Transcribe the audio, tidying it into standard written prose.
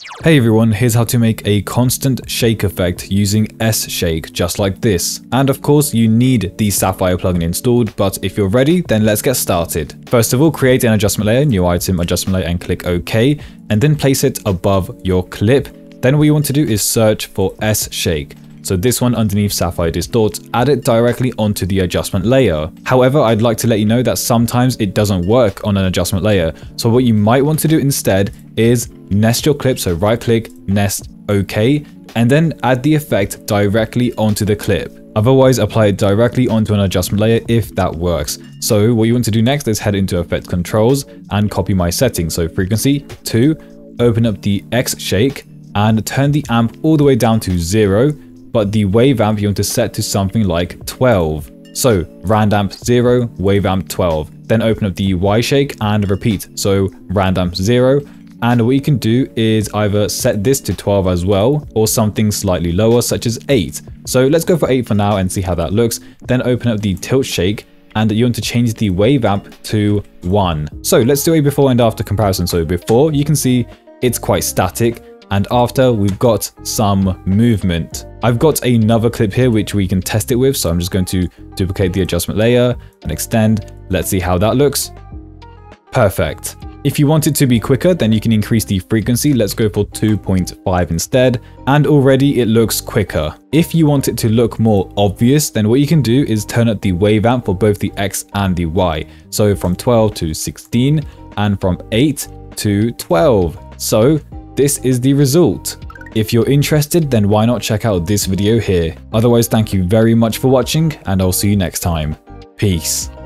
Hey everyone, here's how to make a constant shake effect using S-Shake, just like this. And of course, you need the Sapphire plugin installed, but if you're ready, then let's get started. First of all, create an adjustment layer, new item, adjustment layer, and click OK, and then place it above your clip. Then what you want to do is search for S-Shake. So this one underneath Sapphire Distort, add it directly onto the adjustment layer. However, I'd like to let you know that sometimes it doesn't work on an adjustment layer. So what you might want to do instead is nest your clip. So right click, nest, OK, and then add the effect directly onto the clip. Otherwise, apply it directly onto an adjustment layer if that works. So what you want to do next is head into Effect Controls and copy my settings. So frequency 2, open up the X shake and turn the amp all the way down to 0. But the wave amp you want to set to something like 12. So rand amp 0, wave amp 12. Then open up the Y shake and repeat. So rand amp 0. And what you can do is either set this to 12 as well, or something slightly lower such as 8. So let's go for 8 for now and see how that looks. Then open up the tilt shake and you want to change the wave amp to 1. So let's do a before and after comparison. So before, you can see it's quite static. And after, we've got some movement. I've got another clip here which we can test it with. So I'm just going to duplicate the adjustment layer and extend. Let's see how that looks. Perfect. If you want it to be quicker, then you can increase the frequency. Let's go for 2.5 instead. And already it looks quicker. If you want it to look more obvious, then what you can do is turn up the wave amp for both the X and the Y. So from 12 to 16 and from 8 to 12. So this is the result. If you're interested, then why not check out this video here? Otherwise, thank you very much for watching and I'll see you next time. Peace.